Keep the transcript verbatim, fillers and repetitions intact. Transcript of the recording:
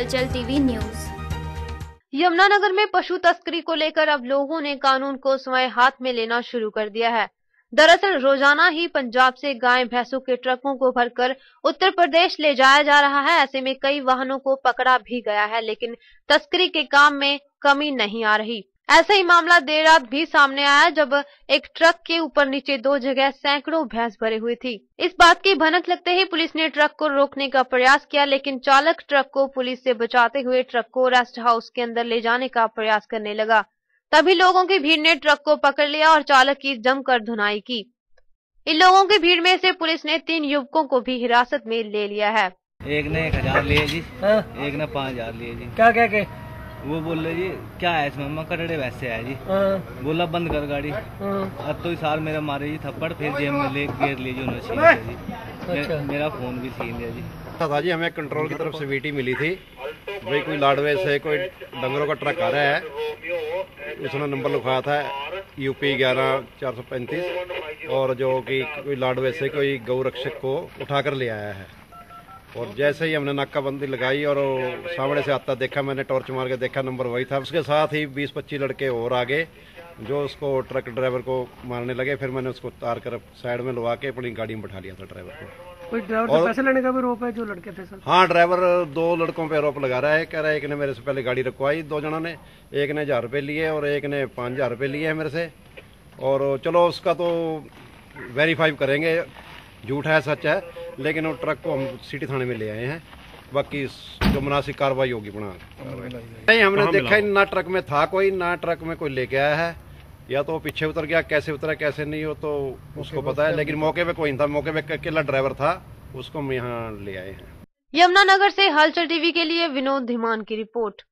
हलचल TV news. Yamunanagar में पशु तस्करी को लेकर अब लोगों ने कानून को स्वयं हाथ में लेना शुरू कर दिया है। दरअसल रोजाना ही पंजाब से गाय भैंसों के ट्रकों को भरकर उत्तर प्रदेश ले जाया जा रहा है। ऐसे में कई वाहनों को पकड़ा भी गया है, लेकिन तस्करी के काम में कमी नहीं आ रही। ऐसा ही मामला देर रात भी सामने आया, जब एक ट्रक के ऊपर नीचे दो जगह सैकड़ों भैंस भरी हुई थी। इस बात की भनक लगते ही पुलिस ने ट्रक को रोकने का प्रयास किया, लेकिन चालक ट्रक को पुलिस से बचाते हुए ट्रक को रेस्ट हाउस के अंदर ले जाने का प्रयास करने लगा। तभी लोगों की भीड़ ने ट्रक को पकड़ लिया और चालक की जमकर धुनाई की। इन लोगों की भीड़ में से पुलिस ने तीन युवकों को भी हिरासत में ले लिया है। एक ने एक हजार लिए जी। हाँ? एक ने पाँच हजार लिए जी। क्या क्या के वो बोल रहे जी क्या है इसमें, मैं कटड़े वैसे है जी। हाँ? बोला बंद कर गाड़ी। हाँ? अब तो इस साल मेरा मारे जी थप्पड़, फिर जेब में ले गेर ली जी उन्होंने छीन लिया जी। अच्छा। मेरा फोन भी छीन लिया जी। था जी, हमें कंट्रोल की तरफ से वीटी मिली थी, भाई कोई लाडवे से कोई डंगरों का ट्रक आ रहा है, उसने नंबर लिखवाया था यूपी ग्यारह चार सौ पैंतीस, और जो कि कोई लाडवे से कोई गौ रक्षक को उठाकर ले आया है। और जैसे ही हमने नाकाबंदी लगाई और सामने से आता देखा, मैंने टॉर्च मार के देखा नंबर वही था। उसके साथ ही बीस पच्चीस लड़के और आगे जो उसको ट्रक ड्राइवर को मारने लगे। फिर मैंने उसको तार कर साइड में लगा के अपनी गाड़ी में बैठा लिया था ड्राइवर को। कोई ड्राइवर से पैसे लेने का भी रोप है जो लड़के थे सर? हाँ, ड्राइवर दो लड़कों पे आरोप लगा रहा है, कह रहा है एक ने मेरे से पहले गाड़ी रखवाई, दो जनों ने, एक ने हजार रुपये लिए और एक ने पाँच हजार रुपये लिए है मेरे से। और चलो उसका तो वेरीफाई करेंगे, झूठ है सच है, लेकिन वो ट्रक को हम सिटी थाने में ले आए हैं। बाकी जो मुनासिब कार्रवाई होगी बना नहीं, हमने देखा ही ना ट्रक में था कोई, ना ट्रक में कोई लेके आया है, या तो पीछे उतर गया, कैसे उतरा कैसे नहीं हो तो उसको पता है, लेकिन मौके पे कोई नहीं था। मौके पे अकेला ड्राइवर था, उसको हम यहाँ ले आए हैं। यमुनानगर से हलचल टीवी के लिए विनोद धीमान की रिपोर्ट।